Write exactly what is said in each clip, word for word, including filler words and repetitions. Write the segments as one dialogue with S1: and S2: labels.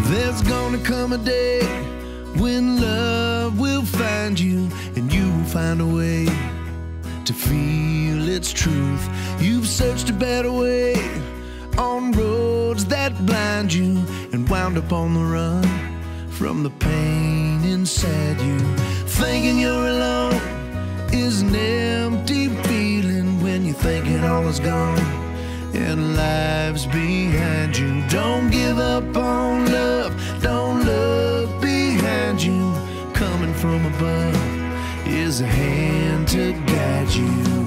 S1: There's gonna come a day when love will find you, and you will find a way to feel its truth. You've searched a better way on roads that blind you, and wound up on the run from the pain inside you. Thinking you're alone is an empty feeling when you're thinking all is gone and life's behind you. Don't give up on love, don't look behind you. Coming from above is a hand to guide you.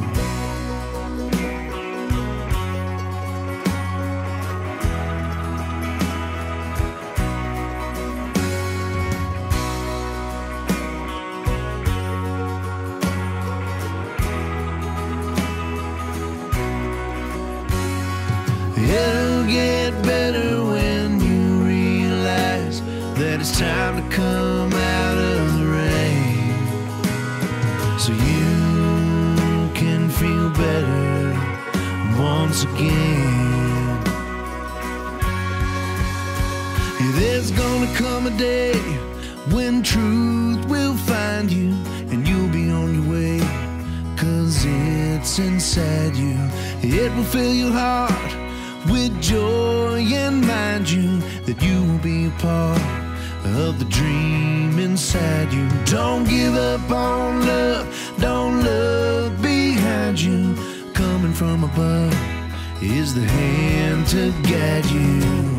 S1: It'll get better when you realize that it's time to come out of the rain, so you can feel better once again. There's gonna come a day when truth will find you, and you'll be on your way, 'cause it's inside you. It will fill your heart with joy and mind you that you will be a part of the dream inside you. Don't give up on love, don't look behind you. Coming from above is the hand to guide you.